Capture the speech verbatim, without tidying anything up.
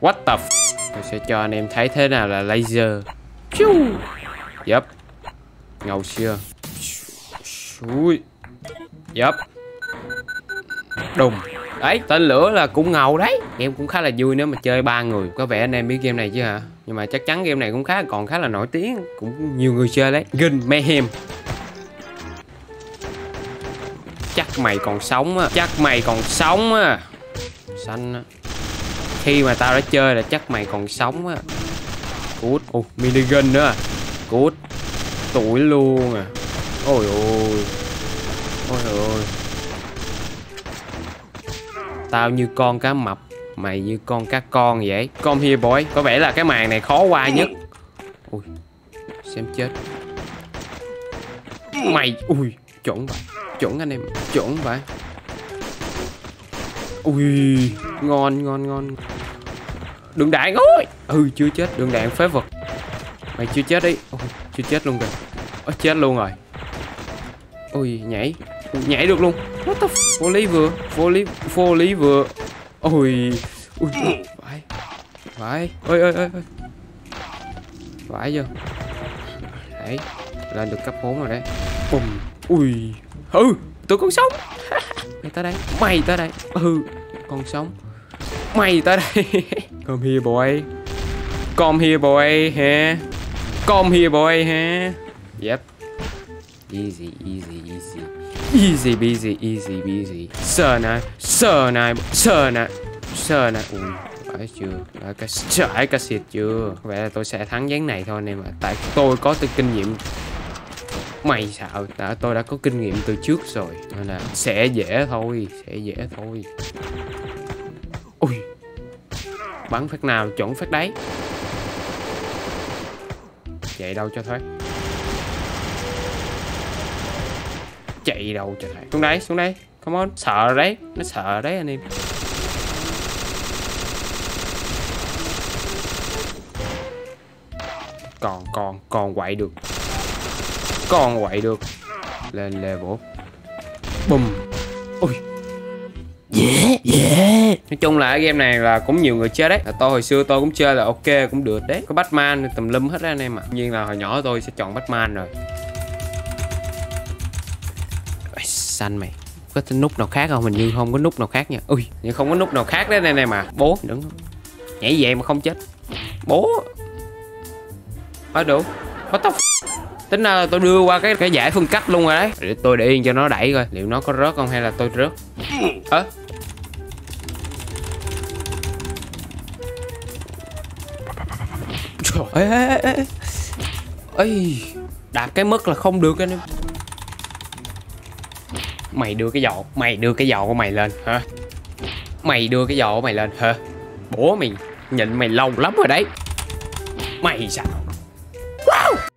What the f... Tôi sẽ cho anh em thấy thế nào là laser. Yep. Ngầu chưa? Ui. Yep. Đùng. Đấy, tên lửa là cũng ngầu đấy. Game cũng khá là vui nếu mà chơi ba người. Có vẻ anh em biết game này chứ hả? Nhưng mà chắc chắn game này cũng khá còn khá là nổi tiếng, cũng nhiều người chơi đấy. Gun Mayhem. Chắc mày còn sống á. Chắc mày còn sống á. Xanh á. Khi mà tao đã chơi là chắc mày còn sống á. Cút. Ồ, minigun nữa à. Cút. Tuổi luôn à. Ôi ôi. Ôi ôi. Tao như con cá mập, mày như con cá con vậy. Come here boy. Có vẻ là cái màn này khó qua nhất. Ui. Xem chết. Mày. Ui. Chuẩn vậy. Chuẩn anh em. Chuẩn vậy. Ui. Ngon ngon ngon. Đường đạn ơi. Ừ chưa chết. Đường đạn phế vật. Mày chưa chết đi. Ôi, chưa chết luôn kìa. Ôi, chết luôn rồi. Ui nhảy. Ui, nhảy được luôn. What the f... Vô lý vừa. Vô lý. Vô lý vừa. Ui. Ui. Phải. Phải. Ôi ôi ôi ôi. Phải chưa. Đấy. Lên được cấp bốn rồi đấy. Bùm. Ui. Ừ. Tôi còn sống. Mày tới đây. Mày tới đây. Ừ. Còn sống. Mày tới đây. Come here boy. Come here boy ha. Come here boy ha. Yep. Easy, easy, easy. Easy peasy, easy peasy. Sờ này, sờ này, sờ này, sờ này. Ui, phải chưa? Phải cái trái cái xịt chưa? Vậy là tôi sẽ thắng ván này thôi anh em ạ. Tại tôi có từ kinh nghiệm. Mày sợ, đã tôi đã có kinh nghiệm từ trước rồi. Nên là sẽ dễ thôi, sẽ dễ thôi. Ui. Bắn phát nào chuẩn phát đấy. Chạy đâu cho thoát. Chạy đâu cho thoát. Xuống đây, xuống đây. Come on. Sợ đấy. Nó sợ đấy anh em. Còn, còn, còn quậy được. Còn quậy được. Lên level. Bùm. Ui. Yeah, yeah. Nói chung là cái game này là cũng nhiều người chơi đấy. Tôi hồi xưa tôi cũng chơi là ok, cũng được đấy. Có Batman tùm lum hết đó anh em ạ. Tuy nhiên là hồi nhỏ tôi sẽ chọn Batman rồi. Xanh mày. Có nút nào khác không? Mình như không có nút nào khác nha. Ui, nhưng không có nút nào khác đấy anh em à. Bố, đừng. Nhảy về mà không chết. Bố. Ở đủ. What the f... Tính ra là tôi đưa qua cái cái giải phân cách luôn rồi đấy. Để tôi để yên cho nó đẩy coi. Liệu nó có rớt không hay là tôi rớt. Ơ. Ê ê ê ê. Ê. Đạt cái mức là không được anh em. Mày đưa cái dọ. Mày đưa cái dọ của mày lên hả? Mày đưa cái dọ của mày lên hả? Bố mày nhịn mày lâu lắm rồi đấy. Mày sao? Wow.